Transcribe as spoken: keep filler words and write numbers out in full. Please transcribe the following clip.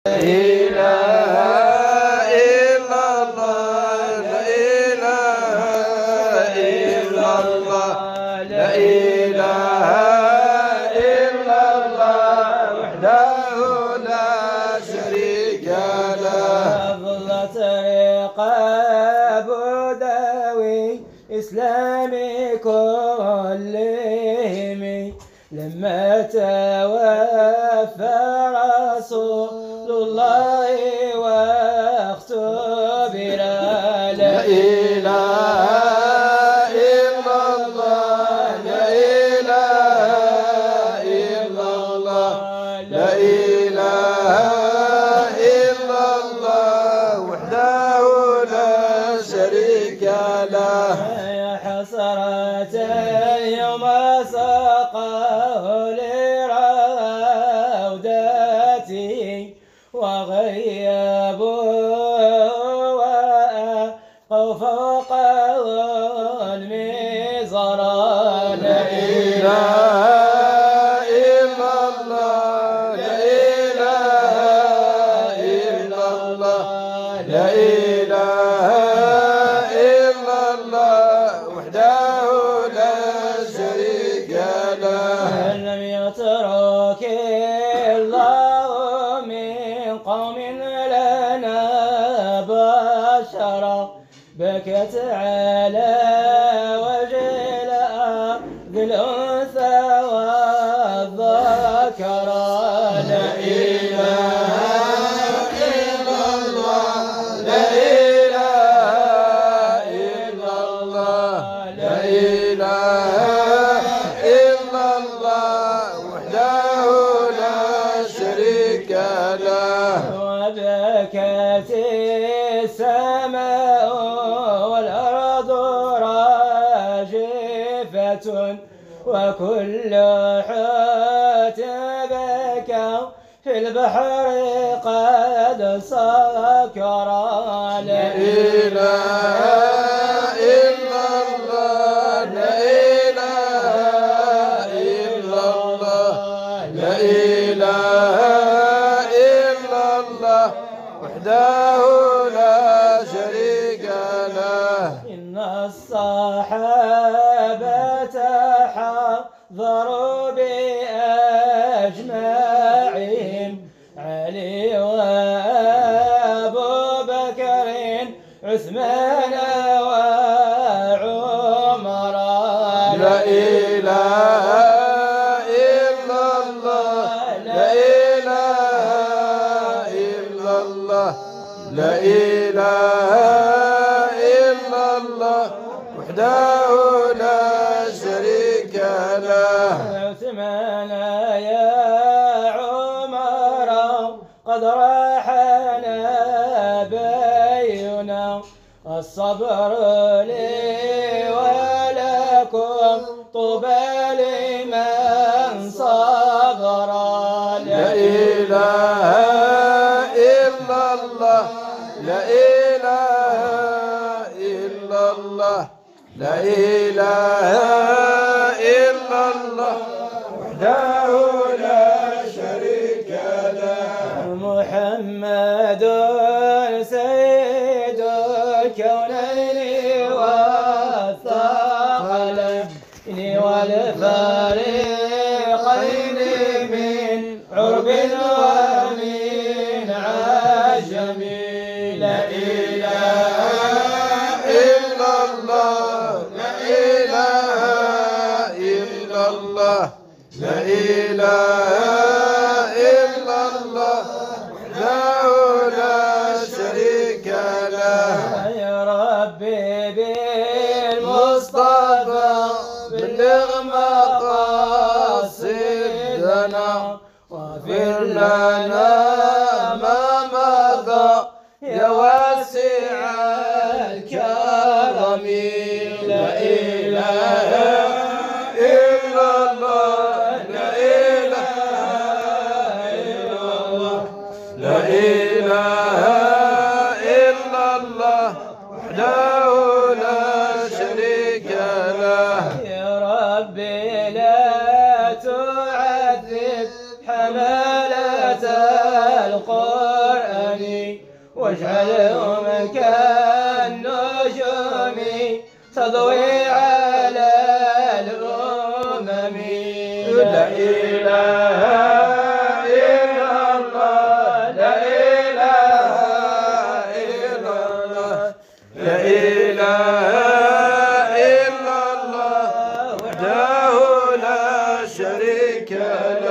لا إله إلا الله لا إله إلا الله لا إله إلا الله وحده لا شريك له. أفضل طريق بدوي إسلامي كلهم لما توفى رسول الله واختبر. لا إله إلا الله لا إله إلا الله لا إله إلا الله وحده لا شريك له. يا حسرة يوم ساقه لروضتي وغيبوا وألقوا فوق المزران. لا إله إلا الله لا إله إلا الله لا إله إلا الله وحده لا شريك له. لم يترك الله من قوم لنا بشرا بكت على وجه الأرض الأنثى والذكرى. لا إله إلا الله لا إله إلا الله لا إله إلا الله وحده لا شريك له. وبكت السماء والأرض راجفة وكل حوت بكى في البحر قد سكرا. لا إله إلا الله لا إله إلا الله لا إله إلا الله وحده لا شريك له. إن الصحابة حضروا بأجمعهم علي وأبو بكر عثمان وعمر. لا إله إلا الله لا إله إلا الله لا إله إلا الله وحده لا شريك له. عثمان يا عمر قد راحنا بينا الصبر لي ولكم طوبى لمن صبر. لا إله إلا الله لا إله إلا الله لا إله إلا الله وحده لا شريك له. محمد سيد الكونين والثقلين والفريقين من عرب ومن عجم. لا إله إلا الله لا إله إلا الله لا إله إلا الله وحده لا شريك له. يا ربي بالمصطفى بلغ مقاصدنا واغفر لنا ما مضى يا واسع الكرم. لا إله إلا الله لا إله إلا الله لا إله إلا الله وحده لا شريك له. يا ربي لا تعذب حملة القرآن واجعلهم كالنجوم تضوي على الأمم. لا إله إلا الله لا إله إلا الله لا إله إلا الله وحده لا شريك له